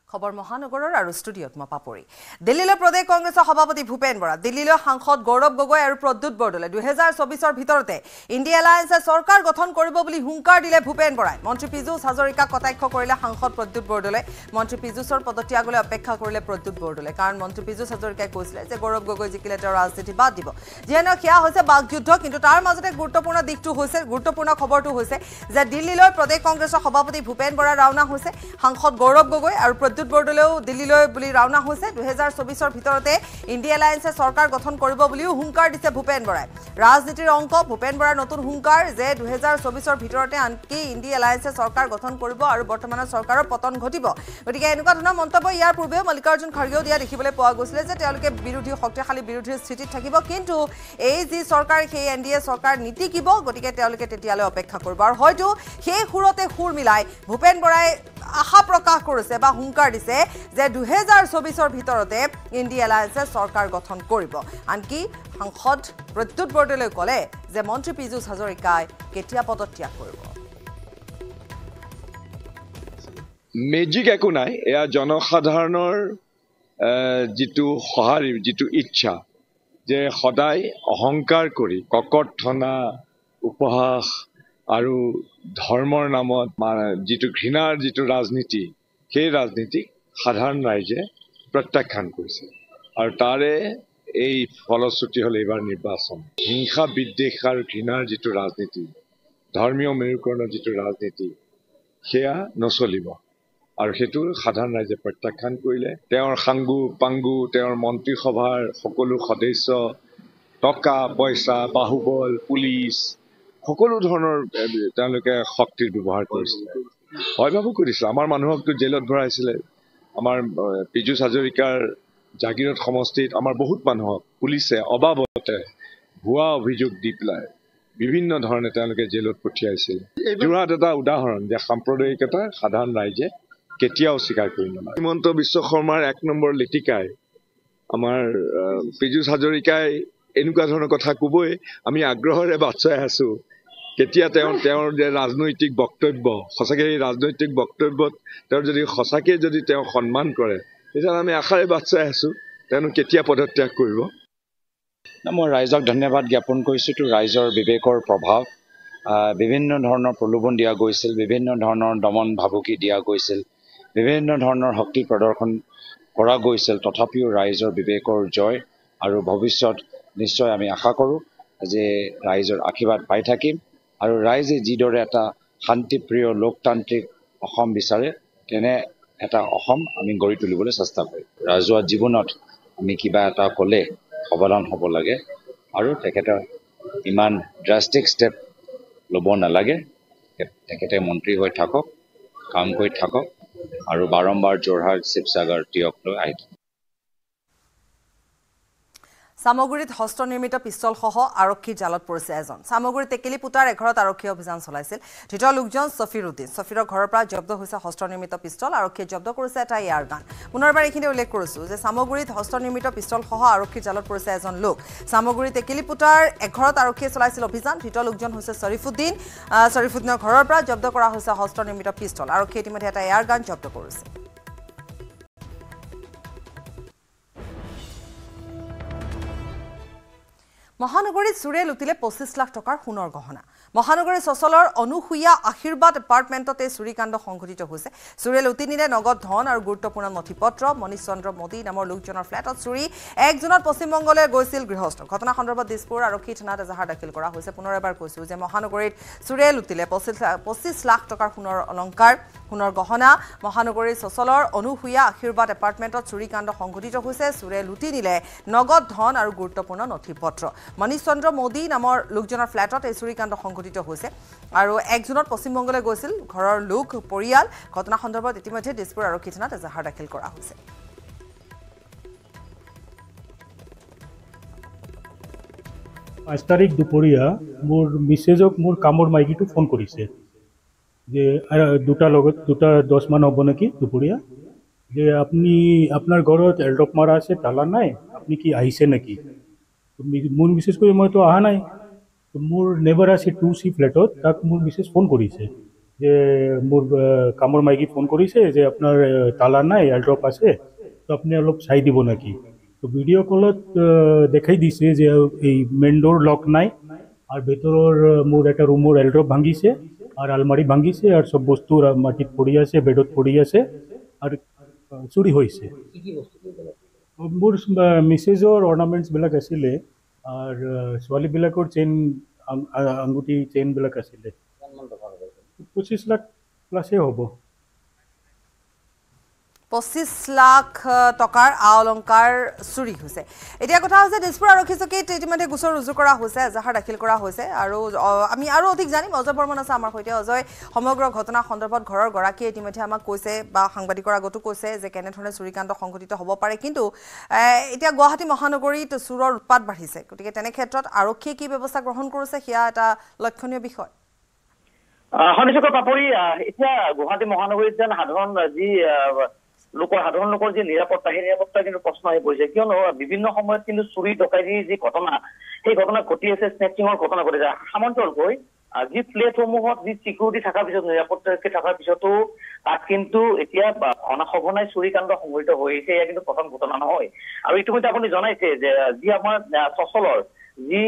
খবৰ মহানগৰৰ আৰু ষ্টুডিঅ'ত মই পাপৰি দিল্লীলৈ প্ৰদেশ কংগ্ৰেছৰ সভাপতি ভূপেন বৰা দিল্লীলৈ সাংসদ গৌৰৱ গগৈ আৰু প্ৰদ্যুৎ বৰদলৈ 2024ৰ ভিতৰতে ইণ্ডিয়া এলায়েন্সে চৰকাৰ গঠন কৰিব বুলি হুংকাৰ দিলে ভূপেন বৰাই মন্ত্ৰী পীযুষ হাজৰিকাক কটাক্ষ কৰিলে সাংসদ প্ৰদ্যুৎ বৰদলৈ মন্ত্ৰী পীযুষৰ পদত্যাগলৈ অপেক্ষা কৰিলে প্ৰদ্যুৎ বৰদলৈ কাৰণ মন্ত্ৰী পীযুষ হাজৰিকাই কৈছিলে যে গৌৰৱ গগৈ জিকিলে তেওঁ ৰাজনীতি বাদ দিব যিহেতু সেয়া হৈছে বাকযুদ্ধ কিন্তু তাৰ মাজতে গুৰুত্বপূৰ্ণ দিশটো হৈছে গুৰুত্বপূৰ্ণ খবৰটো হৈছে যে দিল্লীলৈ প্ৰদেশ কংগ্ৰেছৰ সভাপতি ভূপেন বৰা ৰাওনা হৈছে সাংসদ গৌৰৱ গগৈ আৰু প্ৰদ্যুৎ বৰদলৈও দিল্লীলৈ বুলি ৰাওনা হৈছে 2024ৰ ভিতৰতে ইণ্ডিয়া এলায়েন্সে চৰকাৰ গঠন কৰিব বুলিও হুংকাৰ দিছে ভূপেন বৰাই ৰাজনীতিৰ অংক ভূপেন বৰাৰ নতুন হুংকাৰ যে 2024ৰ ভিতৰতে আনকি ইণ্ডিয়া এলায়েন্সে চৰকাৰ গঠন কৰিব আৰু বৰ্তমানৰ চৰকাৰৰ পতন ঘটিব গতিকে এনেকুৱা ধৰণৰ মন্তব্য ইয়াৰ পূৰ্বেও মল্লিকাৰ্জুন খৰগেও দিয়া দেখিবলৈ পোৱা গৈছিলে যে তেওঁলোকে বিৰোধী শক্তিশালী বিৰোধীৰ স্থিতিত থাকিব কিন্তু এই যি চৰকাৰ সেই এনডিএ চৰকাৰ নীতিকিব গতিকে তেওঁলোকে তেতিয়ালৈ অপেক্ষা কৰিব আৰু হয়তো সেই সুৰতে সুৰ মিলাই ভূপেন বৰাই আশা প্ৰকাশ কৰিছে বা হুংকাৰ দিছে যে 2024ৰ ভিতৰতে ইণ্ডিয়া এলায়েন্সে চৰকাৰ গঠন কৰিব আনকি সাংসদ প্ৰদ্যুৎ বৰদলৈ ক'লে যে মন্ত্ৰী পীযুষ হাজৰিকাই কেতিয়া পদত্যাগ কৰিব মেজিক একো নাই এয়া জনসাধাৰণৰ যিটো সঁহাৰি যিটো ইচ্ছা যে সদায় অহংকাৰ কৰি ককৰ্থনা উপহাস আৰু ধৰ্মৰ নামত যিটো ঘৃণাৰ যিটো ৰাজনীতি সেই ৰাজনীতিক সাধাৰণ ৰাইজে প্ৰত্যাখ্যান কৰিছে আৰু তাৰে এই ফলশ্ৰুতি হ'ল এইবাৰ নিৰ্বাচন হিংসা বিদ্বেষ আৰু ঘৃণাৰ যিটো ৰাজনীতি ধৰ্মীয় মেৰুকৰণৰ যিটো ৰাজনীতি সেয়া নচলিব আৰু সেইটো সাধাৰণ ৰাইজে প্ৰত্যাখ্যান কৰিলে তেওঁৰ সাংগু পাংগু তেওঁৰ মন্ত্ৰীসভাৰ সকলো সদস্য টকা পইচা বাহুবল পুলিচ সকলো ধৰণৰ তেওঁলোকে শক্তিৰ ব্যৱহাৰ কৰিছিল ভয়ভাবো কৰিছিল আমাৰ মানুহকতো জেলত ভৰাইছিলে আমাৰ পীযুষ হাজৰিকাৰ জাগিৰত সমষ্টিত আমাৰ বহুত মানুহক পুলিচে অবাবতে ভুৱা অভিযোগ দি পেলাই বিভিন্ন ধৰণে তেওঁলোকে জেলত পঠিয়াইছিল যোৰহাট এটা উদাহৰণ যে সাম্প্ৰদায়িকতা সাধাৰণ ৰাইজে কেতিয়াও স্বীকাৰ কৰি নলয় হিমন্ত বিশ্ব শৰ্মাৰ 1 নম্বৰ লেটিকাই আমাৰ পীযুষ হাজৰিকাই এনেকুৱা ধৰণৰ কথা ক'বই আমি আগ্ৰহেৰে বাট চাই আছো কেতিয়া তেওঁৰ যে ৰাজনৈতিক বক্তব্য সঁচাকৈ এই ৰাজনৈতিক বক্তব্যত তেওঁৰ যদি সঁচাকৈ যদি তেওঁ সন্মান কৰে তেতিয়া আমি আশাৰে বাট চাই আছো তেওঁ কেতিয়া পদত্যাগ কৰিব মই ৰাইজক ধন্যবাদ জ্ঞাপন কৰিছোঁ তো ৰাইজৰ বিবেকৰ প্ৰভাৱ বিভিন্ন ধৰণৰ প্ৰলোভন দিয়া গৈছিল বিভিন্ন ধৰণৰ দমন ভাবুকি দিয়া গৈছিল বিভিন্ন ধৰণৰ শক্তি প্ৰদৰ্শন কৰা গৈছিল তথাপিও ৰাইজৰ বিবেকৰ জয় আৰু ভৱিষ্যত নিশ্চয় আমি আশা কৰোঁ যে ৰাইজৰ আশীৰ্বাদ পাই থাকিম আৰু ৰাইজে যিদৰে এটা শান্তিপ্ৰিয় লোকতান্ত্ৰিক অসম বিচাৰে তেনে এটা অসম আমি গঢ়ি তুলিবলৈ চেষ্টা কৰিম ৰাজহুৱা জীৱনত আমি কিবা এটা ক'লে সাৱধান হ'ব লাগে আৰু তেখেতে ইমান ড্ৰাষ্টিক ষ্টেপ ল'ব নালাগে তেখেতে মন্ত্ৰী হৈ থাকক কাম কৰি থাকক আৰু বাৰম্বাৰ যোৰহাট শিৱসাগৰ টিয়ক লৈ আহি সামগুৰিত হস্তনিৰ্মিত পিষ্টলসহ আৰক্ষীৰ জালত পৰিছে এজন সামগুৰি টেকেলি পুতাৰ এঘৰত আৰক্ষীয়ে অভিযান চলাইছিল ধৃত লোকজন সফিৰুদ্দিন সফিৰৰ ঘৰৰ পৰা জব্দ হৈছে হস্তনিৰ্মিত পিষ্টল আৰক্ষীয়ে জব্দ কৰিছে এটা এয়াৰ গান পুনৰবাৰ এইখিনি উল্লেখ কৰিছোঁ যে সামগুৰিত হস্তনিৰ্মিত পিষ্টলসহ আৰক্ষীৰ জালত পৰিছে এজন লোক সামগুৰি টেকেলি পুতাৰ এঘৰত আৰক্ষীয়ে চলাইছিল অভিযান ধৃত লোকজন হৈছে শৰীফুদ্দিনৰ ঘৰৰ পৰা জব্দ কৰা হৈছে হস্তনিৰ্মিত পিষ্টল আৰক্ষীয়ে ইতিমধ্যে এটা এয়াৰ গান জব্দ কৰিছে মহানগৰীত চুৰে লুটিলে 25 লাখ টকাৰ সোণৰ গহনা মহানগৰীৰ চচলৰ অনুসূয়া আশীৰ্বাদ এপাৰ্টমেণ্টতে চুৰিকাণ্ড সংঘটিত হৈছে চুৰে লুটি নিলে নগদ ধন আৰু গুৰুত্বপূৰ্ণ নথিপত্ৰ মনীষ চন্দ্ৰ মোদী নামৰ লোকজনৰ ফ্লেটত চুৰি একজনত পশ্চিমবংগলৈ গৈছিল গৃহস্থ ঘটনা সন্দৰ্ভত দিছপুৰ আৰক্ষী থানাত এজাহাৰ দাখিল কৰা হৈছে পুনৰ এবাৰ কৈছোঁ যে মহানগৰীত চুৰে লুটিলে 25 লাখ টকাৰ সোণৰ অলংকাৰ সোণৰ গহনা মহানগৰীৰ চচলৰ অনুসূয়া আশীৰ্বাদ এপাৰ্টমেণ্টত চুৰিকাণ্ড সংঘটিত হৈছে চুৰে লুটি নিলে নগদ ধন আৰু গুৰুত্বপূৰ্ণ নথিপত্ৰ মনীষ চন্দ্ৰ মোদী নামৰ লোকজনৰ ফ্লেটত এই চুৰিকাণ্ড সংঘটিত হৈছে আৰু একজনত পশ্চিমবংগলৈ গৈছিল ঘৰৰ লোক পৰিয়াল ঘটনা সন্দৰ্ভত ইতিমধ্যে দিছপুৰ আৰক্ষী থানাত এজাহাৰ দাখিল কৰা হৈছে 5 তাৰিখ দুপৰীয়া মোৰ মেছেজক মোৰ কামৰ মাইকীটো ফোন কৰিছে যে দুটা 10 মান হ'ব নেকি দুপৰীয়া যে আপুনি আপোনাৰ ঘৰত এল্ডপ মাৰা আছে তালা নাই আপুনি কি আহিছে নেকি মোৰ মেছেজ কৰি মইতো অহা নাই মোৰ নেবাৰ আছে 2C ফ্লেটত তাক মোৰ মেছেজ ফোন কৰিছে যে মোৰ কামৰ মাইকী ফোন কৰিছে যে আপোনাৰ তালা নাই এয়াৰড্ৰপ আছে তো আপুনি অলপ চাই দিব নেকি তো ভিডিঅ' কলত দেখাই দিছে যে এই মেইন ডোৰ লক নাই আর ভেতরের মোর একটা রুমের এলড্রপ ভাঙিছে আর আলমারি ভাঙিছে আর সব বস্তু মাটিত পড়ি আছে বেডত পড়ি আছে আর চুরি হয়েছে মোর মিসেজর অর্নামেন্টসবিলাক আছিলে আর ছোৱালীবিলাকৰ চেইন আঙুঠি চেইনবিলাক আছিলে 25 লাখ প্লাসে হ'ব 25 লাখ টকাৰ আ অলংকাৰ চুৰি হৈছে এতিয়া কথা হৈছে দিছপুৰ আৰক্ষী চকীত ইতিমধ্যে গোচৰ ৰুজু কৰা হৈছে এজাহাৰ দাখিল কৰা হৈছে আৰু আমি আৰু অধিক জানিম অজয় বৰ্মন আছে আমাৰ সৈতে অজয় সমগ্ৰ ঘটনা সন্দৰ্ভত ঘৰৰ গৰাকী ইতিমধ্যে আমাক কৈছে বা সাংবাদিকৰ আগতো কৈছে যে কেনেধৰণে চুৰিকাণ্ড সংঘটিত হ'ব পাৰে কিন্তু এতিয়া গুৱাহাটী মহানগৰীত চুৰৰ উৎপাত বাঢ়িছে গতিকে তেনে ক্ষেত্ৰত আৰক্ষীয়ে কি ব্যৱস্থা গ্ৰহণ কৰিছে সেয়া এটা লক্ষণীয় বিষয় সনিষ্ঠকৰ পাপৰি এতিয়া গুৱাহাটী মহানগৰীত যেন সাধাৰণ লোকৰ যি নিৰাপত্তা সেই নিৰাপত্তা কিন্তু প্ৰশ্ন আহি পৰিছে কিয়নো বিভিন্ন সময়ত কিন্তু চুৰি ডকাইতিৰ যি ঘটনা সেই ঘটনা ঘটি আছে স্নেচিঙৰ ঘটনা ঘটিছে সামন্তলকৈ যি প্লেটসমূহত যি চিকিউৰিটি থকাৰ পিছত নিৰাপত্তা থকাৰ পিছতো তাত কিন্তু এতিয়া সঘনাই চুৰিকাণ্ড সংঘটিত হৈ আহিছে এয়া কিন্তু প্ৰথম ঘটনা নহয় আৰু ইতিমধ্যে আপুনি জনাইছে যে যি আমাৰ চচলৰ যি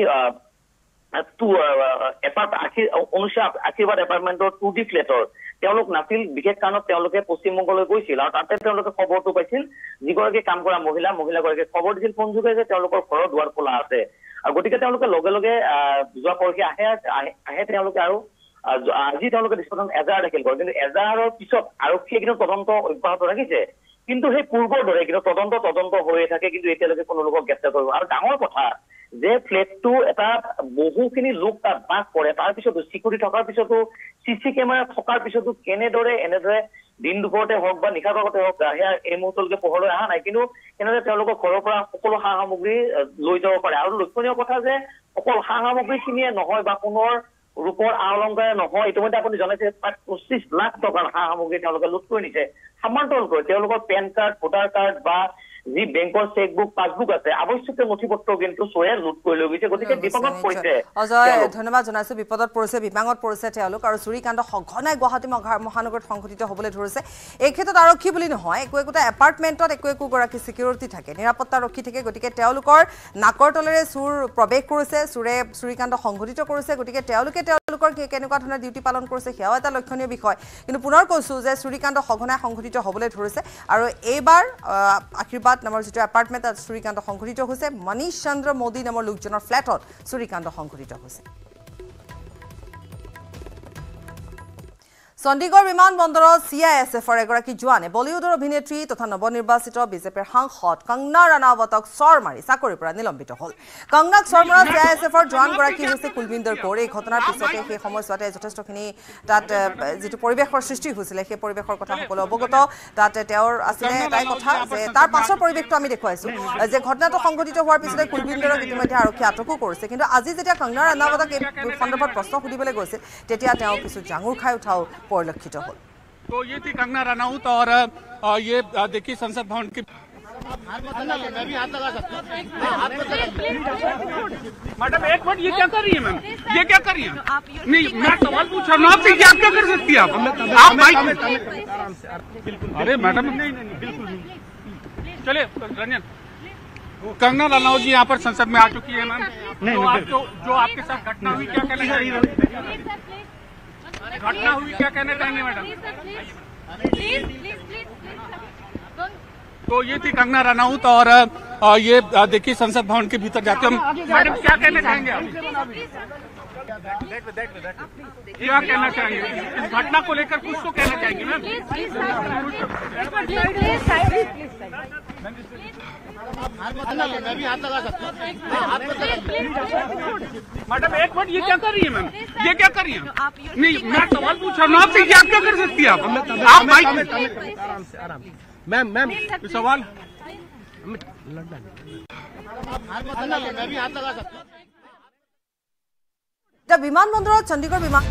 আশীৰ্বাদ এপাৰ্টমেণ্টৰ 2D ফ্লেটৰ তেওঁলোক নাছিল বিশেষ কাৰণত তেওঁলোকে পশ্চিমবংগলৈ গৈছিল আৰু তাতে তেওঁলোকে খবৰটো পাইছিল যিগৰাকী কাম কৰা মহিলাগৰাকীয়ে খবৰ দিছিল ফোন যোগে যে তেওঁলোকৰ ঘৰৰ দুৱাৰ খোলা আছে আৰু গতিকে তেওঁলোকে লগে লগে যোৱা পৰহি আহে তেওঁলোকে আৰু আজি তেওঁলোকে ডিস্পোজন এজাহাৰ দাখিল কৰে কিন্তু এজাহাৰৰ পিছত আৰক্ষীয়ে কিন্তু তদন্ত অব্যাহত ৰাখিছে কিন্তু সেই পূৰ্বৰ দৰে কিন্তু তদন্ত হৈয়ে থাকে কিন্তু এতিয়ালৈকে কোনো লোকক গ্ৰেপ্তাৰ কৰিব আৰু ডাঙৰ কথা যে ফ্লেটটো এটা বহুখিনি লোক তাত বাস কৰে তাৰ পিছতো চিকিউৰিটি থকাৰ পিছতো চিচি কেমেৰা থকাৰ পিছতো এনেদৰে দিন দুপৰতে হওক বা নিশা ভাগতে হওক সেয়া এই মুহূৰ্তলৈকে পোহৰলৈ অহা নাই কিন্তু এনেদৰে তেওঁলোকৰ ঘৰৰ পৰা সকলো সা সামগ্ৰী লৈ যাব পাৰে আৰু লক্ষণীয় কথা যে অকল সা সামগ্ৰীখিনিয়ে নহয় বা পুনৰ ৰূপৰ আ অলংকাৰে নহয় ইতিমধ্যে আপুনি জনাইছে 25 লাখ টকাৰ সা সামগ্ৰী তেওঁলোকে লুট কৰি নিছে সামন্তলকৈ তেওঁলোকৰ পেন কাৰ্ড ভোটাৰ কাৰ্ড বা যি বেংকৰ চেকবুক পাছবুক আছে আৱশ্যকীয় নথিপত্ৰ কিন্তু চোৰে লুট কৰি লৈ গৈছে গতিকে বিপদত পৰিছে অজয় ধন্যবাদ জনাইছো বিপদত পৰিছে তেওঁলোক আৰু চুৰিকাণ্ড সঘনাই গুৱাহাটী মহানগৰত সংঘটিত হ'বলৈ ধৰিছে এই ক্ষেত্ৰত আৰক্ষী বুলি নহয় একোটা এপাৰ্টমেণ্টত একোগৰাকী চিকিউৰিটি থাকে নিৰাপত্তা ৰক্ষী থাকে গতিকে তেওঁলোকৰ নাকৰ তলেৰে চুৰ প্ৰৱেশ কৰিছে চুৰে চুৰিকাণ্ড সংঘটিত কৰিছে গতিকে তেওঁলোকৰ কেনেকুৱা ধৰণৰ ডিউটি পালন কৰিছে সেয়াও এটা লক্ষণীয় বিষয় কিন্তু পুনৰ কৈছো যে চুৰিকাণ্ড সঘনাই সংঘটিত হ'বলৈ ধৰিছে আৰু এইবাৰ আশীৰ্বাদ নামৰ যিটো এপাৰ্টমেণ্ট চুৰিকাণ্ড সংঘটিত হৈছে মনীষ চন্দ্ৰ মোদী নামৰ লোকজনৰ ফ্লেটত চুৰিকাণ্ড সংঘটিত হৈছে চণ্ডীগড় বিমানবন্দৰত CISFৰ এগৰাকী জোৱানে বলিউডৰ অভিনেত্ৰী তথা নৱনিৰ্বাচিত বিজেপিৰ সাংসদ কংগনা ৰাণাৱতক চৰ মাৰি চাকৰিৰ পৰা নিলম্বিত হ'ল কংগনাক চৰ মৰা CISFৰ জোৱানগৰাকী হৈছে কুলবিন্দৰ কৌৰ এই ঘটনাৰ পিছতে সেই সময়ছোৱাতে যথেষ্টখিনি তাত যিটো পৰিৱেশৰ সৃষ্টি হৈছিলে সেই পৰিৱেশৰ কথা সকলো অৱগত তাত তেওঁৰ আছিলে এটাই কথা যে তাৰ পাছৰ পৰিৱেশটো আমি দেখুৱাইছো যে ঘটনাটো সংঘটিত হোৱাৰ পিছতে কুলবিন্দৰক ইতিমধ্যে আৰক্ষী আটকো কৰিছে কিন্তু আজি যেতিয়া কংগনা ৰাণাৱতক এই সন্দৰ্ভত প্ৰশ্ন সুধিবলৈ গৈছিল তেতিয়া তেওঁ কিছু জাঙুৰ খাই উঠাও পৰিলক্ষিত হ'ল तो ये थी कंगना रनौत और ये देखिए संसद भवन की मैडम एक मिनट ये क्या कर रही है मैम ये क्या कर रही है नहीं मैं सवाल पूछ रहा हूँ आपसे क्या कर सकती है आप माइक अरे मैडम नहीं बिल्कुल चलिए रंजन कंगना रनौत जी यहाँ पर संसद में आ चुकी है मैम जो आपके साथ घटना हुई क्या कहना चाहिए घटना हुई क्या कहना चाहेंगे मैडम तो ये थी कंगना रनौत और ये देखिए संसद भवन के भीतर जाते हम मैडम क्या कहना चाहेंगे आप क्या कहना चाहेंगे इस घटना को लेकर कुछ तो कहना चाहेंगे मैम मैडम एक मिनट ये क्या कर रही है मैम ये क्या कर रही है नहीं मैं सवाल पूछ रहा हूँ आपसे क्या कर सकती है आप माइक मैम सवाल বিমানবন্দৰত চণ্ডীগড় বিমান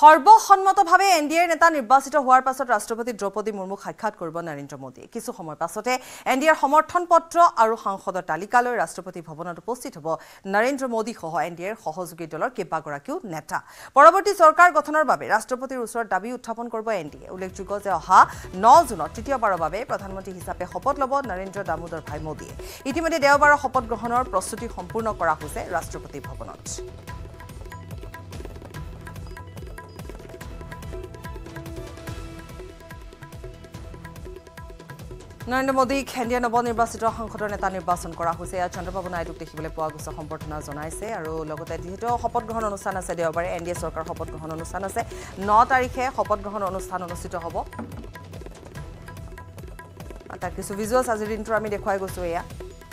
সৰ্বসন্মতভাৱে এনডিএৰ নেতা নিৰ্বাচিত হোৱাৰ পাছত ৰাষ্ট্ৰপতি দ্ৰৌপদী মুৰ্মুক সাক্ষাৎ কৰিব নৰেন্দ্ৰ মোদীয়ে কিছু সময় পাছতে এনডিএৰ সমৰ্থন পত্ৰ আৰু সাংসদৰ তালিকালৈ ৰাষ্ট্ৰপতি ভৱনত উপস্থিত হ'ব নৰেন্দ্ৰ মোদী সহ এনডিএৰ সহযোগী দলৰ কেইবাগৰাকীও নেতা পৰৱৰ্তী চৰকাৰ গঠনৰ বাবে ৰাষ্ট্ৰপতিৰ ওচৰত দাবী উত্থাপন কৰিব এনডিএ উল্লেখযোগ্য যে অহা 9 জুনত তৃতীয়বাৰৰ বাবে প্ৰধানমন্ত্ৰী হিচাপে শপত ল'ব নৰেন্দ্ৰ দামোদৰ ভাই মোদীয়ে ইতিমধ্যে দেওবাৰৰ শপত গ্ৰহণৰ প্ৰস্তুতি সম্পূৰ্ণ কৰা হৈছে ৰাষ্ট্ৰপতি ভৱনত নৰেন্দ্ৰ মোদীক এনডিএ নৱনিৰ্বাচিত সাংসদৰ নেতা নিৰ্বাচন কৰা হৈছে চন্দ্ৰবাবু নাইডুক দেখিবলৈ পোৱা গৈছে সম্বৰ্ধনা জনাইছে আৰু লগতে যিহেতু শপত গ্ৰহণ অনুষ্ঠান আছে দেওবাৰে এনডিএ চৰকাৰ শপত গ্ৰহণ অনুষ্ঠান আছে 9 তাৰিখে শপত গ্ৰহণ অনুষ্ঠান অনুষ্ঠিত হ'ব তাৰ কিছু ভিজুৱেলছ আজিৰ দিনটো আমি দেখুৱাই গৈছো এয়া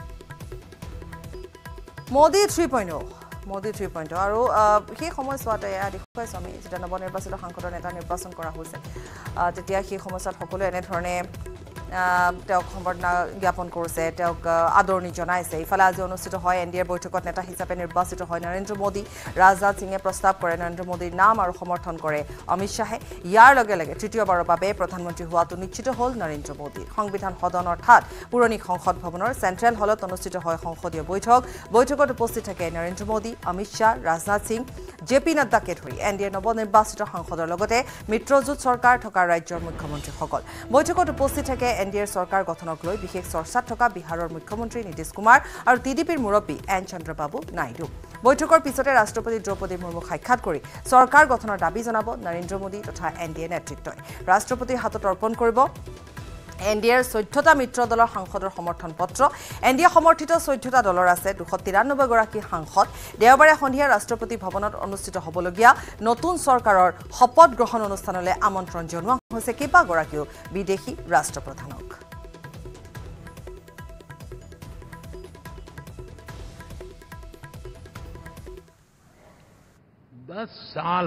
মোদী 3.0 আৰু সেই সময়ছোৱাত এয়া দেখুৱাইছো আমি যেতিয়া নৱনিৰ্বাচিত সাংসদৰ নেতা নিৰ্বাচন কৰা হৈছে তেতিয়া সেই সময়ছোৱাত সকলো এনেধৰণে তেওঁক সম্বৰ্ধনা জ্ঞাপন কৰিছে তেওঁক আদৰণি জনাইছে ইফালে আজি অনুষ্ঠিত হয় এনডিএৰ বৈঠকত নেতা হিচাপে নিৰ্বাচিত হয় নৰেন্দ্ৰ মোদী ৰাজনাথ সিঙে প্ৰস্তাৱ কৰে নৰেন্দ্ৰ মোদীৰ নাম আৰু সমৰ্থন কৰে অমিত শাহে ইয়াৰ লগে লগে তৃতীয়বাৰৰ বাবে প্ৰধানমন্ত্ৰী হোৱাটো নিশ্চিত হ'ল নৰেন্দ্ৰ মোদী সংবিধান সদন অৰ্থাৎ পুৰণি সংসদ ভৱনৰ চেণ্ট্ৰেল হলত অনুষ্ঠিত হয় সংসদীয় বৈঠকত উপস্থিত থাকে নৰেন্দ্ৰ মোদী অমিত শাহ ৰাজনাথ সিং জেপি নাড্ডাকে ধৰি এনডিএৰ নৱনিৰ্বাচিত সাংসদৰ লগতে মিত্ৰজোঁট চৰকাৰ থকা ৰাজ্যৰ মুখ্যমন্ত্ৰীসকল বৈঠকত উপস্থিত থাকে এনডিএৰ চৰকাৰ গঠনক লৈ বিশেষ চৰ্চাত থকা বিহাৰৰ মুখ্যমন্ত্ৰী নীতিশ কুমাৰ আৰু টিডিপিৰ মুৰব্বী এন চন্দ্ৰবাবু নাইডু বৈঠকৰ পিছতে ৰাষ্ট্ৰপতি দ্ৰৌপদী মুৰ্মুক সাক্ষাৎ কৰি চৰকাৰ গঠনৰ দাবী জনাব নৰেন্দ্ৰ মোদী তথা এনডিএ নেতৃত্বই ৰাষ্ট্ৰপতিৰ হাতত অৰ্পণ কৰিব এনডিএৰ 14টা মিত্ৰ দলৰ সাংসদৰ সমৰ্থন পত্ৰ এনডিএ সমৰ্থিত 14টা দলৰ আছে 293 গৰাকী সাংসদ দেওবাৰে সন্ধিয়া ৰাষ্ট্ৰপতি ভৱনত অনুষ্ঠিত হ'বলগীয়া নতুন চৰকাৰৰ শপত গ্ৰহণ অনুষ্ঠানলৈ আমন্ত্ৰণ জনোৱা হৈছে কেইবাগৰাকীও বিদেশী ৰাষ্ট্ৰপ্ৰধানক 10 साल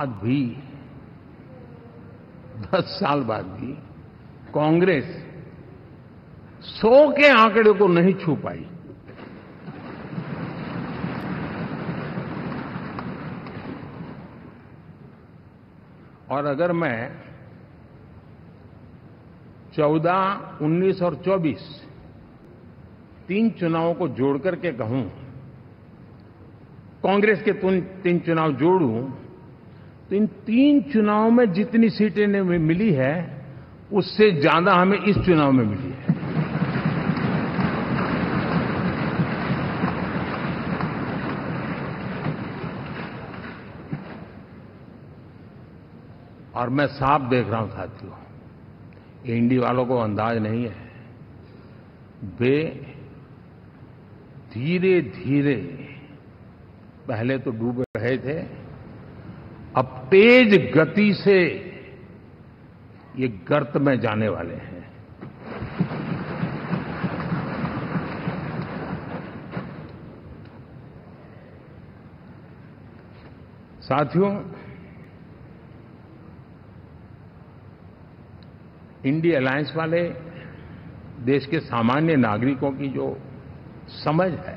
बाद भी कांग्रेस 100 के आंकड़े को नहीं छू पाई और अगर मैं 14, 19 और 24 तीन चुनावों को जोड़ करके कहूं कांग्रेस के 3 चुनाव जोड़ूं तो इन 3 चुनावों में जितनी सीटें मिली है उससे ज्यादा हमें इस चुनाव में मिली है और मैं साफ देख रहा हूं साथियों एनडीए वालों को अंदाज नहीं है वे धीरे धीरे पहले तो डूब रहे थे अब तेज गति से ये गर्त में जाने वाले हैं साथियों इंडिया अलायंस वाले देश के सामान्य नागरिकों की जो समझ है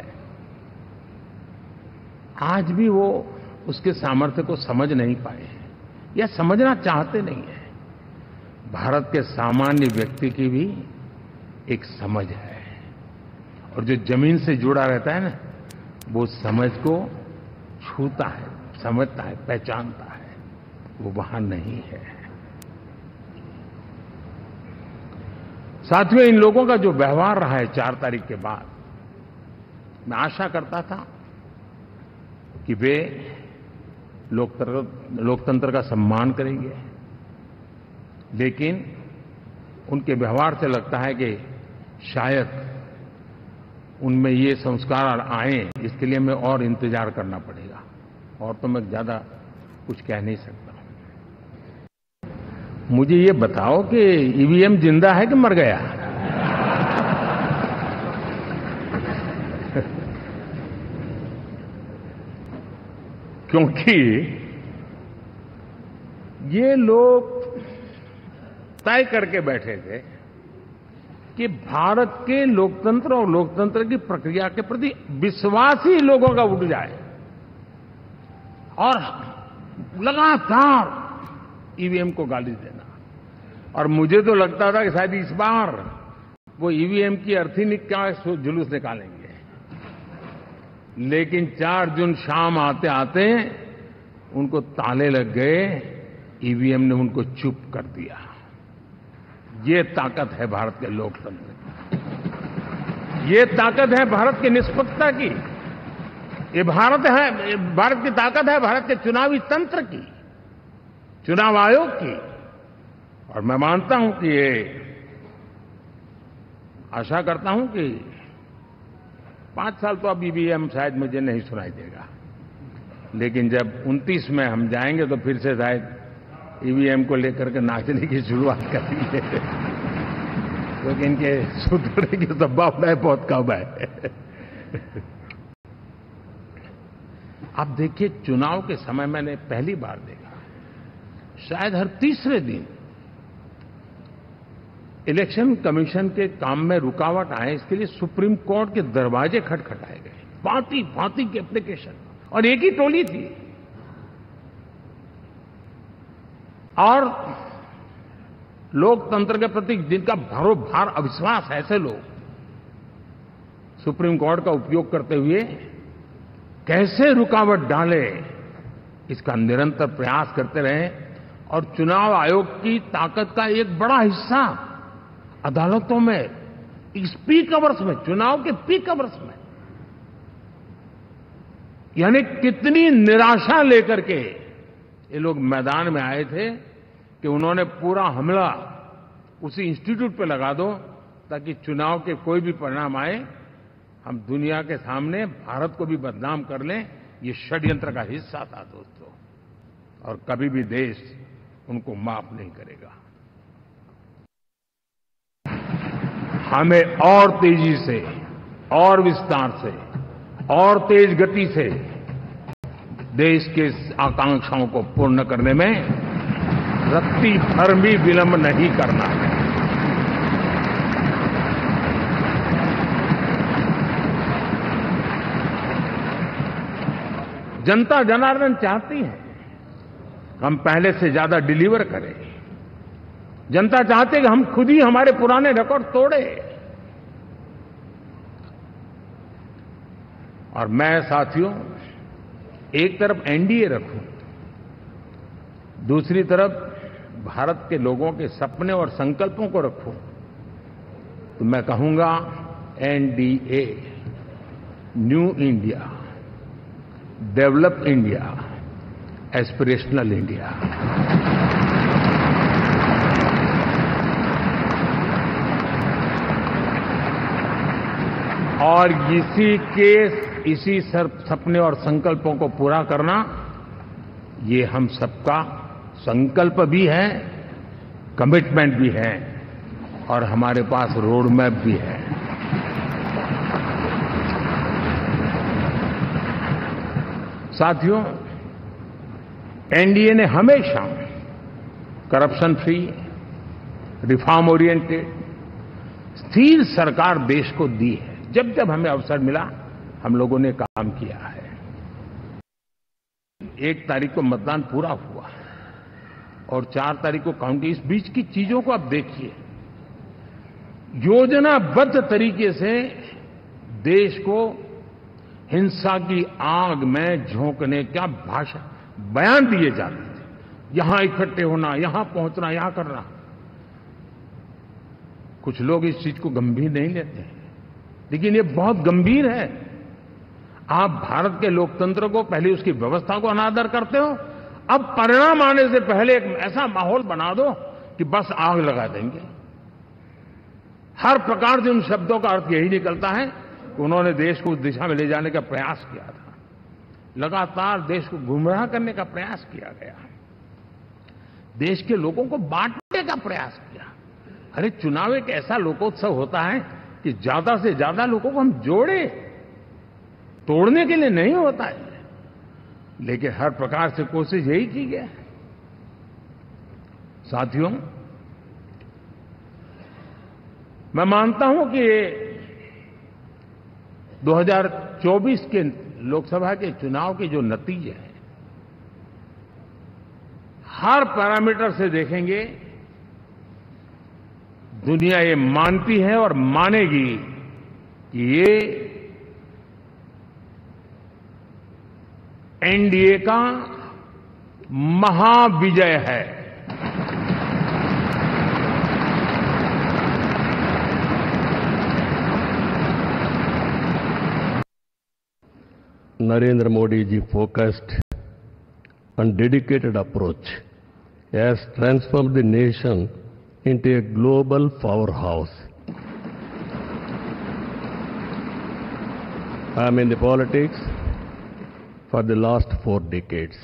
आज भी वो उसके सामर्थ्य को समझ नहीं पाए हैं या समझना चाहते नहीं है भारत के सामान्य व्यक्ति की भी एक समझ है और जो जमीन से जुड़ा रहता है ना वो समझ को छूता है समझता है पहचानता है वो वहां नहीं है साथियों इन लोगों का जो व्यवहार रहा है 4 तारीख के बाद मैं आशा करता था कि वे लोकतंत्र का सम्मान करेंगे लेकिन उनके व्यवहार से लगता है कि शायद उनमें ये संस्कार आए इसके लिए मैं और इंतजार करना पड़ेगा और तो मैं ज्यादा कुछ कह नहीं सकता मुझे ये बताओ कि ईवीएम जिंदा है कि मर गया क्योंकि ये लोग तय करके बैठे थे कि भारत के लोकतंत्र और लोकतंत्र की प्रक्रिया के प्रति विश्वास ही लोगों का उठ जाए और लगातार ईवीएम को गाली देना। और मुझे तो लगता था कि शायद इस बार वो ईवीएम की अर्थी का जुलूस निकालेंगे, लेकिन 4 जून शाम आते आते उनको ताले लग गए, ईवीएम ने उनको चुप कर दिया। ये ताकत है भारत के लोकतंत्र की, ये ताकत है भारत की निष्पक्षता की, ये भारत की ताकत है भारत के चुनावी तंत्र की, चुनाव आयोग की। और मैं मानता हूं कि ये आशा करता हूं कि 5 साल तो अब ईवीएम शायद मुझे नहीं सुनाई देगा, लेकिन जब 29 में हम जाएंगे तो फिर से शायद ईवीएम को लेकर के नाचने की शुरुआत करेंगे, क्योंकि इनके सुधरने की संभावना बहुत कम है। आप देखिए, चुनाव के समय मैंने पहली बार देखा, शायद हर तीसरे दिन इलेक्शन कमीशन के काम में रुकावट आए, इसके लिए सुप्रीम कोर्ट के दरवाजे खटखटाए गए, भांति भांति की एप्लीकेशन, और एक ही टोली थी। और लोकतंत्र के प्रति जिनका भरोभार अविश्वास है, ऐसे लोग सुप्रीम कोर्ट का उपयोग करते हुए कैसे रुकावट डाले, इसका निरंतर प्रयास करते रहे। और चुनाव आयोग की ताकत का एक बड़ा हिस्सा अदालतों में, इस पीक अवर्स में, चुनाव के पीक अवर्स में, यानी कितनी निराशा लेकर के ये लोग मैदान में आए थे कि उन्होंने पूरा हमला उसी इंस्टीट्यूट पे लगा दो ताकि चुनाव के कोई भी परिणाम आए, हम दुनिया के सामने भारत को भी बदनाम कर लें। ये षड्यंत्र का हिस्सा था दोस्तों, और कभी भी देश उनको माफ नहीं करेगा। हमें और तेजी से, और विस्तार से, और तेज गति से देश के आकांक्षाओं को पूर्ण करने में रत्ती भर भी विलंब नहीं करना है। जनता जनार्दन चाहती है हम पहले से ज्यादा डिलीवर करें। जनता चाहती है कि हम खुद ही हमारे पुराने रिकॉर्ड तोड़े। और मैं साथियों, एक तरफ एनडीए रखूं, दूसरी तरफ भारत के लोगों के सपने और संकल्पों को रखूं, तो मैं कहूंगा NDA, new India, develop India, aspirational India. और इसी सपने और संकल्पों को पूरा करना, ये हम सबका संकल्प भी है, कमिटमेंट भी है, और हमारे पास रोड मैप भी है। साथियों, एनडीए ने हमेशा करप्शन फ्री, रिफॉर्म ओरिएंटेड, स्थिर सरकार देश को दी है। जब जब हमें अवसर मिला, हम लोगों ने काम किया है। 1 तारीख को मतदान पूरा हुआ और 4 तारीख को काउंटिंग। इस बीच की चीजों को आप देखिए, योजनाबद्ध तरीके से देश को हिंसा की आग में झोंकने का बयान दिए जाते थे। यहां इकट्ठे होना, यहां पहुंचना, यहां करना। कुछ लोग इस चीज को गंभीर नहीं लेते हैं, लेकिन ये बहुत गंभीर है। आप भारत के लोकतंत्र को, पहले उसकी व्यवस्था को अनादर करते हो, अब परिणाम आने से पहले एक ऐसा माहौल बना दो कि बस आग लगा देंगे। हर प्रकार से उन शब्दों का अर्थ यही निकलता है कि उन्होंने देश को उस दिशा में ले जाने का प्रयास किया था। लगातार देश को गुमराह करने का प्रयास किया गया, देश के लोगों को बांटने का प्रयास किया। अरे, चुनाव एक ऐसा लोकोत्सव होता है कि ज्यादा से ज्यादा लोगों को हम जोड़े, तोड़ने के लिए नहीं होता है। लेकिन हर प्रकार से कोशिश यही की गई। साथियों, मैं मानता हूं कि 2024 के लोकसभा के चुनाव के जो नतीजे हैं, हर पैरामीटर से देखेंगे दुनिया ये मानती है और मानेगी कि ये एनडीए का महाविजय है। Narendra Modi ji focused and dedicated approach has transformed the nation into a global powerhouse. I am in the politics for the last 4 decades.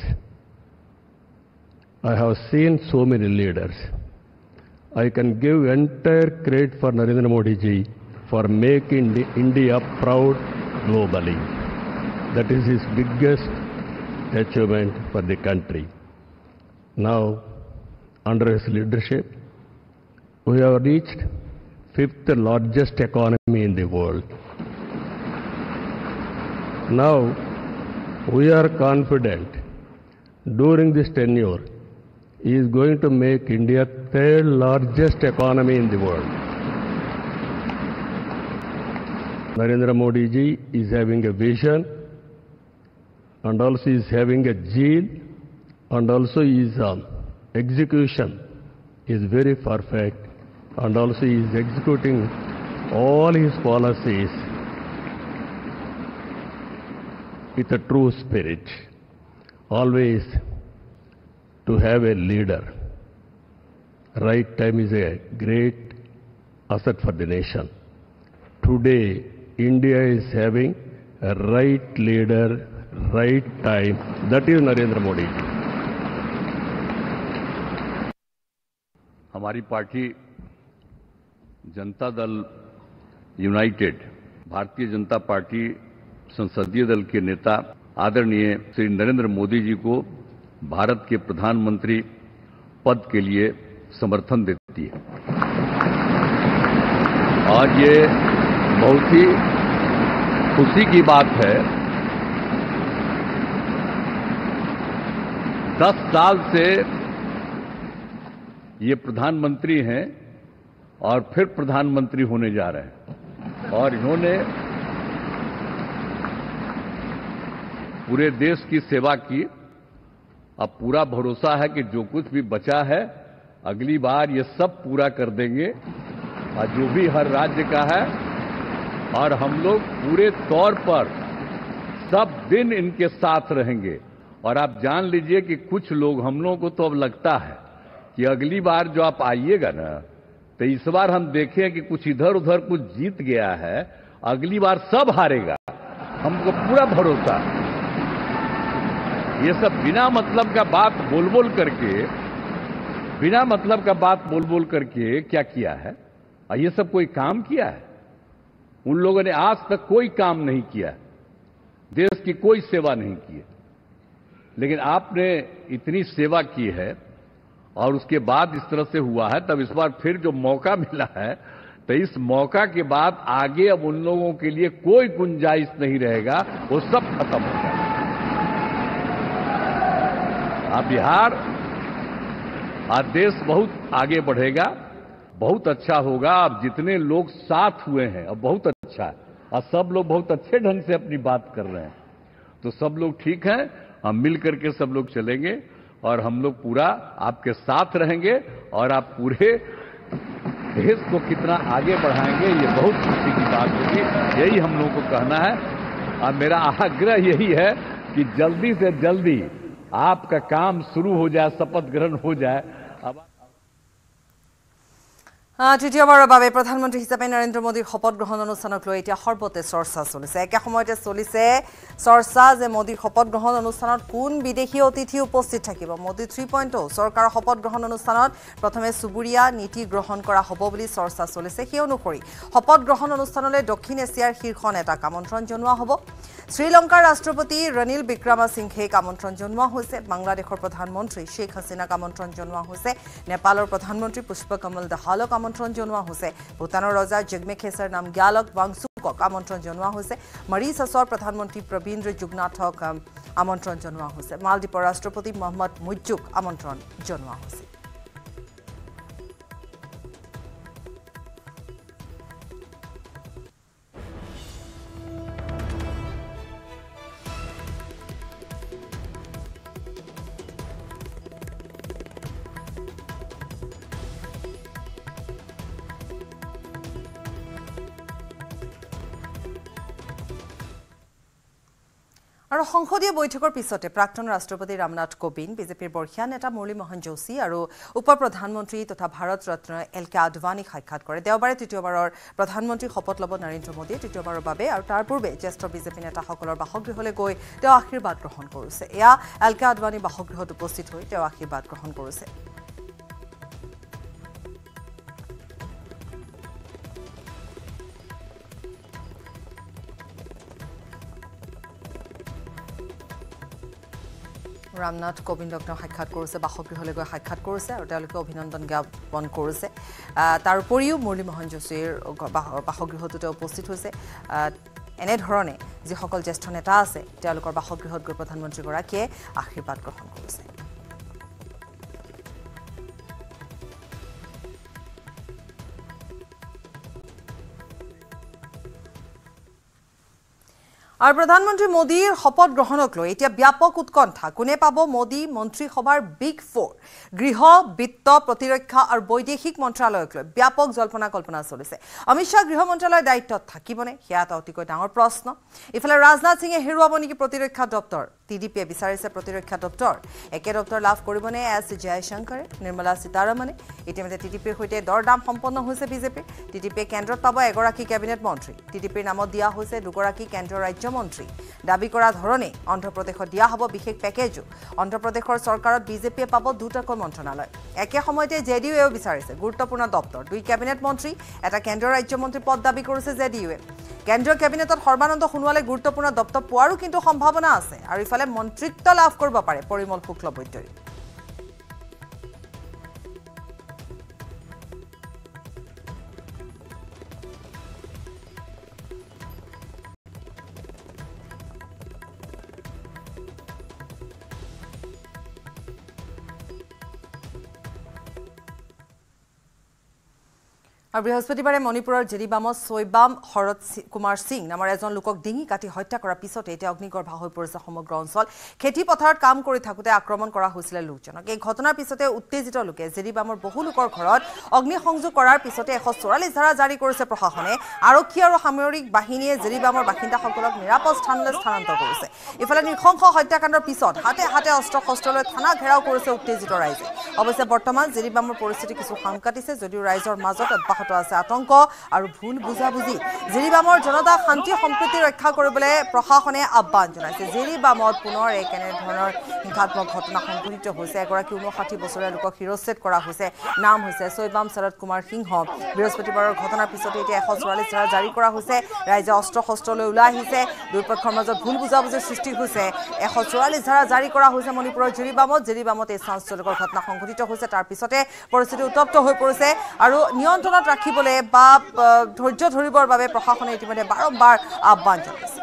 I have seen so many leaders. I can give entire credit for Narendra Modi ji for making India proud globally. That is his biggest achievement for the country. Now, under his leadership, we have reached 5th largest economy in the world. Now, we are confident during this tenure, he is going to make India 3rd largest economy in the world. Narendra Modi ji is having a vision, and also is having a zeal, and also his execution is very perfect, and also he is executing all his policies with a true spirit. Always to have a leader. Right time is a great asset for the nation. Today, India is having a right leader, right time. That is Narendra Modi ji. हमारी पार्टी Janata Dal United, Bharatiya Janata party संसदीय दल के नेता आदरणीय श्री नरेंद्र मोदी जी को भारत के प्रधानमंत्री पद के लिए समर्थन देती है। आज ये बहुत ही खुशी की बात है। 10 साल से ये प्रधानमंत्री हैं और फिर प्रधानमंत्री होने जा रहे हैं, और इन्होंने पूरे देश की सेवा की। अब पूरा भरोसा है कि जो कुछ भी बचा है अगली बार ये सब पूरा कर देंगे, और जो भी हर राज्य का है, और हम लोग पूरे तौर पर सब दिन इनके साथ रहेंगे। और आप जान लीजिए कि कुछ लोग, हम लोगों को तो अब लगता है कि अगली बार जो आप आइएगा ना, तो इस बार हम देखें कि कुछ इधर उधर कुछ जीत गया है, अगली बार सब हारेगा, हमको पूरा भरोसा। ये सब बिना मतलब का बात बोल बोल करके क्या किया है? और ये सब कोई काम किया है? उन लोगों ने आज तक कोई काम नहीं किया, देश की कोई सेवा नहीं की है। लेकिन आपने इतनी सेवा की है और उसके बाद इस तरह से हुआ है, तब इस बार फिर जो मौका मिला है, तो इस मौका के बाद आगे अब उन लोगों के लिए कोई गुंजाइश नहीं रहेगा, वो सब खत्म हो जाएगा। अब बिहार, आज देश बहुत आगे बढ़ेगा, बहुत अच्छा होगा। अब जितने लोग साथ हुए हैं अब बहुत अच्छा है, और सब लोग बहुत अच्छे ढंग से अपनी बात कर रहे हैं, तो सब लोग ठीक हैं। हम मिल करके सब लोग चलेंगे और हम लोग पूरा आपके साथ रहेंगे, और आप पूरे देश को कितना आगे बढ़ाएंगे ये बहुत खुशी की बात होगी। यही हम लोगों को कहना है, और मेरा आग्रह यही है कि जल्दी से जल्दी आपका काम शुरू हो जाए, शपथ ग्रहण हो जाए। তৃতীয়বাৰৰ বাবে প্ৰধানমন্ত্ৰী হিচাপে নৰেন্দ্ৰ মোদীৰ শপত গ্ৰহণ অনুষ্ঠানক লৈ এতিয়া সৰ্বতে চৰ্চা চলিছে। একে সময়তে চলিছে চৰ্চা যে মোদীৰ শপত গ্ৰহণ অনুষ্ঠানত কোন বিদেশী অতিথি উপস্থিত থাকিব। মোদী 3.0 চৰকাৰৰ শপত গ্ৰহণ অনুষ্ঠানত প্ৰথমে চুবুৰীয়া নীতি গ্ৰহণ কৰা হ'ব বুলি চৰ্চা চলিছে। সেই অনুসৰি শপত গ্ৰহণ অনুষ্ঠানলৈ দক্ষিণ এছিয়াৰ শীৰ্ষ নেতাক আমন্ত্ৰণ জনোৱা হ'ব। শ্ৰীলংকাৰ ৰাষ্ট্ৰপতি ৰনিল বিক্ৰমাসিংঘেক আমন্ত্ৰণ জনোৱা হৈছে। বাংলাদেশৰ প্ৰধানমন্ত্ৰী শ্বেখ হাছিনাক আমন্ত্ৰণ জনোৱা হৈছে। নেপালৰ প্ৰধানমন্ত্ৰী পুষ্পকমল দাহালক আমন্ত্ৰণ আমন্ত্ৰণ জনোৱা হৈছে ভূটানৰ ৰজা জিগমে খেছাৰ নামগ্যালক ৱাংচুকক আমন্ত্ৰণ জনোৱা হৈছে মৰিছাছৰ প্ৰধানমন্ত্ৰী প্ৰবীন্দ্ৰ যুগনাথক আমন্ত্ৰণ জনোৱা হৈছে মালদ্বীপৰ ৰাষ্ট্ৰপতি মহম্মদ মুইজ্জুক আমন্ত্ৰণ জনোৱা হৈছে আৰু সংসদীয় বৈঠকৰ পিছতে প্ৰাক্তন ৰাষ্ট্ৰপতি ৰামনাথ কোবিন্দ বিজেপিৰ বৰ্ষীয়া নেতা মুৰলী মোহন যোশী আৰু উপ প্ৰধানমন্ত্ৰী তথা ভাৰত ৰত্ন এল.কে. আদৱানীক সাক্ষাৎ কৰে দেওবাৰে তৃতীয়বাৰৰ প্ৰধানমন্ত্ৰী শপত ল'ব নৰেন্দ্ৰ মোদীয়ে তৃতীয়বাৰৰ বাবে আৰু তাৰ পূৰ্বে জ্যেষ্ঠ বিজেপি নেতাসকলৰ বাসগৃহলৈ গৈ তেওঁ আশীৰ্বাদ গ্ৰহণ কৰিছে এয়া এল.কে. আদৱানী বাসগৃহত উপস্থিত হৈ তেওঁ আশীৰ্বাদ গ্ৰহণ কৰিছে ৰামনাথ কোবিন্দক তেওঁ সাক্ষাৎ কৰিছে বাসগৃহলৈ গৈ সাক্ষাৎ কৰিছে আৰু তেওঁলোকে অভিনন্দন জ্ঞাপন কৰিছে তাৰ উপৰিও মুৰলী মোহন যোশীৰ বাসগৃহতো তেওঁ উপস্থিত হৈছে এনেধৰণে যিসকল জ্যেষ্ঠ নেতা আছে তেওঁলোকৰ বাসগৃহত গৈ প্ৰধানমন্ত্ৰীগৰাকীয়ে আশীৰ্বাদ গ্ৰহণ কৰিছে আৰু প্ৰধানমন্ত্ৰী মোদীৰ শপত গ্ৰহণক লৈ এতিয়া ব্যাপক উৎকণ্ঠা কোনে পাব মোদী মন্ত্ৰীসভাৰ বিগ 4 গৃহ বিত্ত প্ৰতিৰক্ষা আৰু বৈদেশিক মন্ত্ৰালয়ক লৈ ব্যাপক জল্পনা কল্পনা চলিছে অমিত শাহ গৃহ মন্ত্ৰালয়ৰ দায়িত্বত থাকিবনে সেয়া এটা অতিকৈ ডাঙৰ প্ৰশ্ন ইফালে ৰাজনাথ সিঙে হেৰুৱাব নেকি প্ৰতিৰক্ষা দপ্তৰ টিডিপিয়ে বিচাৰিছে প্ৰতিৰক্ষা দপ্তৰ একে দপ্তৰ লাভ কৰিবনে এছ জয়শংকৰে নিৰ্মলা সীতাৰমণে ইতিমধ্যে টিডিপিৰ সৈতে দৰদাম সম্পন্ন হৈছে বিজেপি টিডিপিয়ে কেন্দ্ৰত পাব এগৰাকী কেবিনেট মন্ত্ৰী টিডিপিৰ নামত দিয়া হৈছে দুগৰাকী কেন্দ্ৰীয় ৰাজ্য মন্ত্ৰী দাবী কৰা ধৰণে অন্ধ্ৰপ্ৰদেশত দিয়া হ'ব বিশেষ পেকেজো অন্ধ্ৰপ্ৰদেশৰ চৰকাৰত বিজেপিয়ে পাব দুটাকৈ মন্ত্ৰণালয় একে সময়তে জেডিইউৱেও বিচাৰিছে গুৰুত্বপূৰ্ণ দপ্তৰ দুই কেবিনেট মন্ত্ৰী এটা কেন্দ্ৰীয় ৰাজ্য মন্ত্ৰী পদ দাবী কৰিছে জেডিইউৱে কেন্দ্ৰীয় কেবিনেটত সৰ্বানন্দ সোণোৱালে গুৰুত্বপূৰ্ণ দপ্তৰ পোৱাৰো কিন্তু সম্ভাৱনা আছে আৰু ইফালে মন্ত্ৰিত্ব লাভ কৰিব পাৰে পৰিমল শুক্লবৈদ্যই আৰু বৃহস্পতিবাৰে মণিপুৰৰ জেৰিবামত ছৈবাম হৰত কুমাৰ সিং নামৰ এজন লোকক ডিঙি কাটি হত্যা কৰাৰ পিছতে এতিয়া অগ্নিগৰ্ভা হৈ পৰিছে সমগ্ৰ অঞ্চল খেতি পথাৰত কাম কৰি থাকোঁতে আক্ৰমণ কৰা হৈছিল লোকজনক এই ঘটনাৰ পিছতে উত্তেজিত লোকে জেৰিবামৰ বহু লোকৰ ঘৰত অগ্নিসংযোগ কৰাৰ পিছতে 144 ধাৰা জাৰি কৰিছে প্ৰশাসনে আৰক্ষী আৰু সামৰিক বাহিনীয়ে জেৰিবামৰ বাসিন্দাসকলক নিৰাপদ স্থানলৈ স্থানান্তৰ কৰিছে ইফালে নৃশংস হত্যাকাণ্ডৰ পিছত হাতে হাতে অস্ত্ৰ শস্ত্ৰলৈ থানা ঘেৰাও কৰিছে উত্তেজিত ৰাইজে অৱশ্যে বৰ্তমান জেৰিবামৰ পৰিস্থিতি কিছু সাম কাটিছে যদিও ৰাইজৰ মাজত আছে আতংক আৰু ভুল বুজাবুজি জেৰিবামৰ জনতা শান্তি সম্প্ৰীতি ৰক্ষা কৰিবলৈ প্ৰশাসনে আহ্বান জনাইছে জেৰিবামত পুনৰ এক এনেধৰণৰ হিংসাত্মক ঘটনা সংঘটিত হৈছে এগৰাকী 59 বছৰীয়া লোকক শিৰচ্ছেদ কৰা হৈছে নাম হৈছে ছৈবাম শৰৎ কুমাৰ সিংহ বৃহস্পতিবাৰৰ ঘটনাৰ পিছতে এতিয়া 144 ধাৰা জাৰি কৰা হৈছে ৰাইজে অস্ত্ৰ শস্ত্ৰলৈ ওলাই আহিছে দুই পক্ষৰ মাজত ভুল বুজাবুজিৰ সৃষ্টি হৈছে 144 ধাৰা জাৰি কৰা হৈছে মণিপুৰৰ জেৰিবামত এই চাঞ্চল্যকৰ ঘটনা সংঘটিত হৈছে তাৰ পিছতে পৰিস্থিতি উত্তপ্ত হৈ পৰিছে আৰু নিয়ন্ত্ৰণত ৰাখিবলৈ বা ধৈৰ্য ধৰিবৰ বাবে প্ৰশাসনে ইতিমধ্যে বাৰম্বাৰ আহ্বান জনাইছে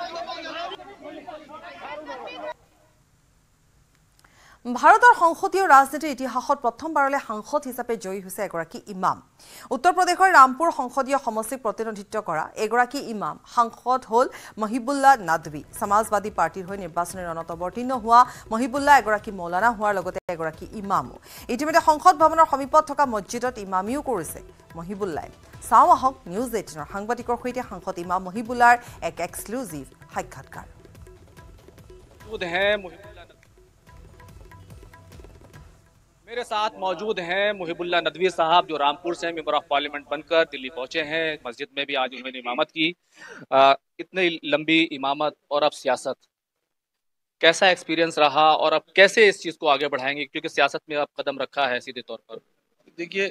ভাৰতৰ সংসদীয় ৰাজনীতিৰ ইতিহাসত প্ৰথমবাৰলৈ সাংসদ হিচাপে জয়ী হৈছে এগৰাকী ইমাম উত্তৰ প্ৰদেশৰ ৰামপুৰ সংসদীয় সমষ্টিক প্ৰতিনিধিত্ব কৰা এগৰাকী ইমাম সাংসদ হ'ল মহিবুল্লাহ নাদৱী সমাজবাদী পাৰ্টিৰ হৈ নিৰ্বাচনী ৰণত অৱতীৰ্ণ হোৱা মহিবুল্লাহ এগৰাকী মৌলানা হোৱাৰ লগতে এগৰাকী ইমামো ইতিমধ্যে সংসদ ভৱনৰ সমীপত থকা মছজিদত ইমামিও কৰিছে মহিবুল্লাহ চাওঁ আহক নিউজ 18ৰ সাংবাদিকৰ সৈতে সাংসদ ইমাম মহিবুল্লাহৰ এক এক্সক্লুজিভ সাক্ষাৎকাৰ मेरे साथ मौजूद हैं मुहिबुल्लाह नदवी साहब जो रामपुर से मेंबर ऑफ पार्लियामेंट बनकर दिल्ली पहुंचे हैं मस्जिद में भी आज उन्होंने इमामत की इतनी लंबी इमामत और अब सियासत कैसा एक्सपीरियंस रहा और अब कैसे इस चीज़ को आगे बढ़ाएंगे क्योंकि सियासत में अब कदम रखा है सीधे तौर पर देखिए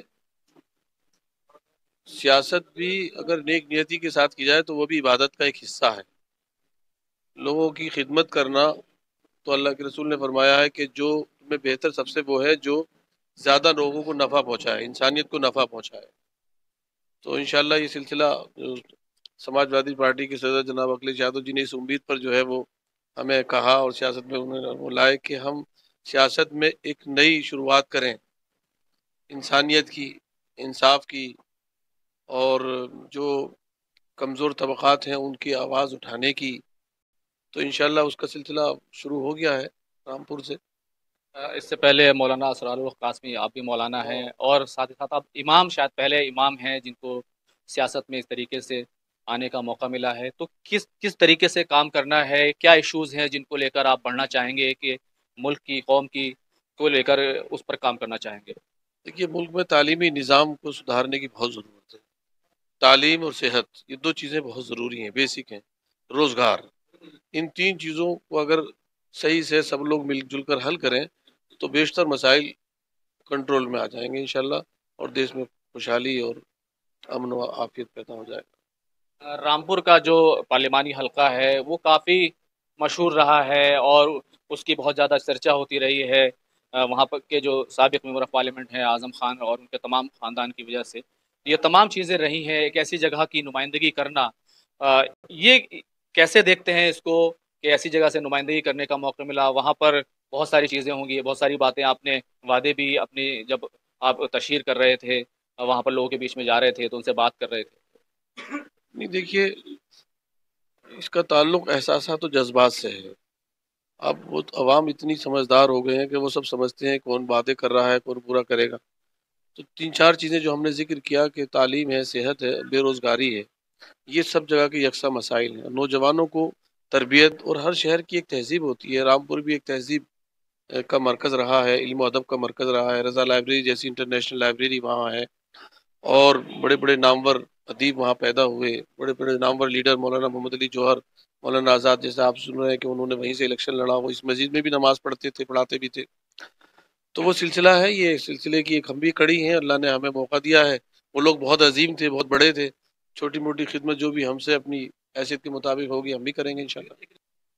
सियासत भी अगर नेक नियति के साथ की जाए तो वो भी इबादत का एक हिस्सा है लोगों की खिदमत करना तो अल्लाह के रसूल ने फरमाया है कि जो में बेहतर सबसे वो है जो ज़्यादा लोगों को नफ़ा पहुँचाए इंसानियत को नफ़ा पहुँचाए तो इंशाल्लाह ये सिलसिला जो समाजवादी पार्टी के सदर जनाब अखिलेश यादव जी ने इस उम्मीद पर जो है वो हमें कहा और सियासत में उन्होंने बुलाए कि हम सियासत में एक नई शुरुआत करें, इंसानियत की, इंसाफ की, और जो कमज़ोर तबक़ात हैं उनकी आवाज़ उठाने की। तो इंशाल्लाह उसका सिलसिला शुरू हो गया है रामपुर से। इससे पहले मौलाना असरारुल कासमी, आप भी मौलाना हैं और साथ ही साथ आप इमाम, शायद पहले इमाम हैं जिनको सियासत में इस तरीके से आने का मौका मिला है। तो किस तरीके से काम करना है, क्या इश्यूज़ हैं जिनको लेकर आप बढ़ना चाहेंगे कि मुल्क की, कौम की को लेकर उस पर काम करना चाहेंगे? देखिए, मुल्क में तालीमी निज़ाम को सुधारने की बहुत ज़रूरत है। तालीम और सेहत ये 2 चीज़ें बहुत ज़रूरी हैं, बेसिक हैं। रोज़गार, इन 3 चीज़ों को अगर सही से सब लोग मिलजुल कर हल करें तो बेशतर मसाइल कंट्रोल में आ जाएंगे इंशाल्लाह, और देश में खुशहाली और अमन व आफियत पैदा हो जाएगा। रामपुर का जो पार्लिमानी हलका है वो काफ़ी मशहूर रहा है और उसकी बहुत ज़्यादा चर्चा होती रही है। वहाँ पर के जो साबिक़ मेंबर ऑफ़ पार्लियामेंट हैं आज़म खान और उनके तमाम ख़ानदान की वजह से ये तमाम चीज़ें रही हैं। एक ऐसी जगह की नुमाइंदगी करना, ये कैसे देखते हैं इसको कि ऐसी जगह से नुमाइंदगी करने का मौका मिला? वहाँ पर बहुत सारी चीज़ें होंगी, बहुत सारी बातें आपने, वादे भी अपनी, जब आप तशहीर कर रहे थे वहाँ पर लोगों के बीच में जा रहे थे तो उनसे बात कर रहे थे। नहीं, देखिए, इसका ताल्लुक एहसासात और जज्बात से है। अब वो अवाम इतनी समझदार हो गए हैं कि वो सब समझते हैं कौन बातें कर रहा है, कौन पूरा करेगा। तो 3-4 चीज़ें जो हमने जिक्र किया कि तालीम है, सेहत है, बेरोज़गारी है, ये सब जगह के यकसा मसाइल हैं। नौजवानों को तरबियत, और हर शहर की एक तहज़ीब होती है। रामपुर भी एक तहज़ीब का मरकज़ रहा है, इल्म अदब का मरकज़ रहा है। रज़ा लाइब्रेरी जैसी इंटरनेशनल लाइब्रेरी वहाँ है और बड़े बड़े नामवर अदीब वहाँ पैदा हुए, बड़े बड़े नामवर लीडर, मौलाना मोहम्मद अली जौहर, मौलाना आज़ाद जैसे आप सुन रहे हैं कि उन्होंने वहीं से इलेक्शन लड़ा, वो इस मस्जिद में भी नमाज पढ़ते थे, पढ़ाते भी थे। तो वो सिलसिला है, ये सिलसिले की एक हम भी कड़ी हैं। अल्लाह ने हमें मौका दिया है। वो लोग बहुत अजीम थे, बहुत बड़े थे। छोटी मोटी खिदमत जो भी हमसे अपनी हैसियत के मुताबिक होगी हम भी करेंगे इंशाल्लाह।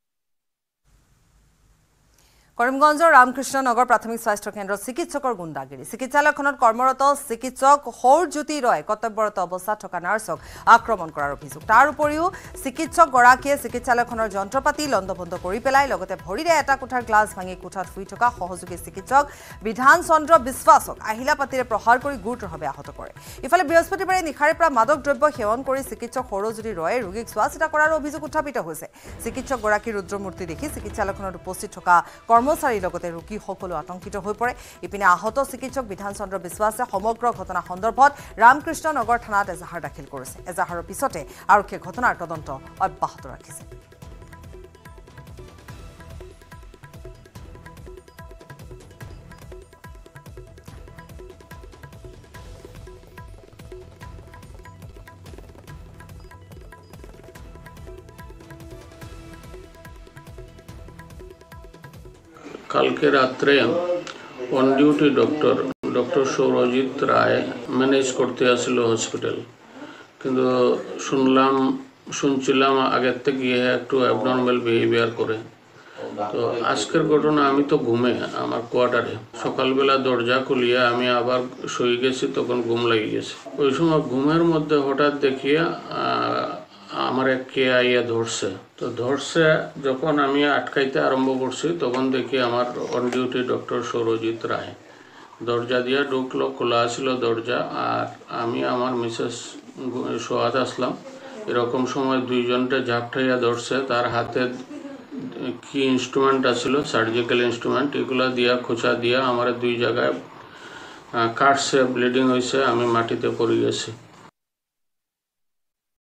কৰিমগঞ্জৰ ৰামকৃষ্ণ নগৰ প্ৰাথমিক স্বাস্থ্য কেন্দ্ৰত চিকিৎসকৰ গুণ্ডাগিৰি। চিকিৎসালয়খনত কৰ্মৰত চিকিৎসক সৌৰজ্যোতি ৰয় কৰ্তব্যৰত অৱস্থাত থকা নাৰ্ছক আক্ৰমণ কৰাৰ অভিযোগ। তাৰ উপৰিও চিকিৎসকগৰাকীয়ে চিকিৎসালয়খনৰ যন্ত্ৰপাতি লণ্ডভণ্ড কৰি পেলাই লগতে ভৰিৰে এটা কোঠাৰ গ্লাছ ভাঙি কোঠাত শুই থকা সহযোগী চিকিৎসক বিধান চন্দ্ৰ বিশ্বাসক আহিলা পাতিৰে প্ৰহাৰ কৰি গুৰুতৰভাৱে আহত কৰে। ইফালে বৃহস্পতিবাৰে নিশাৰে পৰা মাদক দ্ৰব্য সেৱন কৰি চিকিৎসক সৌৰজ্যোতি ৰয়ে ৰোগীক চোৱা চিতা কৰাৰ অভিযোগ উত্থাপিত হৈছে। চিকিৎসকগৰাকীৰ ৰুদ্ৰমূৰ্তি দেখি চিকিৎসালয়খনত উপস্থিত থকা কৰ্মচাৰীৰ লগতে ৰোগী সকলো আতংকিত হৈ পৰে। ইপিনে আহত চিকিৎসক বিধান চন্দ্ৰ বিশ্বাসে সমগ্ৰ ঘটনা সন্দৰ্ভত ৰামকৃষ্ণ নগৰ থানাত এজাহাৰ দাখিল কৰিছে। এজাহাৰৰ পিছতে আৰক্ষীয়ে ঘটনাৰ তদন্ত অব্যাহত ৰাখিছে। কালকে রাত্রে on duty doctor Sourajit Roy manage করতে আসছিল হসপিটাল, কিন্তু শুনছিলাম আগের থেকে একটু অ্যাবনর্মাল বিহেভিয়ার করে। তো আজকের ঘটনা, আমি তো ঘুমে আমার কোয়ার্টারে, সকালবেলা দরজা খুলিয়ে আমি আবার শুয়ে গেছি, তখন ঘুম লেগে গেছে। ওই সময় ঘুমের মধ্যে হঠাৎ দেখিয়ে আমার কে আইয়া ধরছে। তো ধরছে যখন আমি আটকাইতে আরম্ভ করছি তখন দেখি আমার on duty doctor Sourajit Roy দরজা দিয়ে ঢুকলো, খোলা ছিল দরজা, আর আমি আমার মিসেস সোয়াদ আসলাম। এরকম সময় দুইজনটা ঝাপটাইয়া ধরছে, তার হাতে কি ইনস্ট্রুমেন্ট আসছিল, সার্জিক্যাল ইনস্ট্রুমেন্ট, এগুলো দিয়া খোঁচা দিয়া আমার 2 জায়গায় কাটছে, ব্লিডিং হয়েছে, আমি মাটিতে পড়ে গেছি।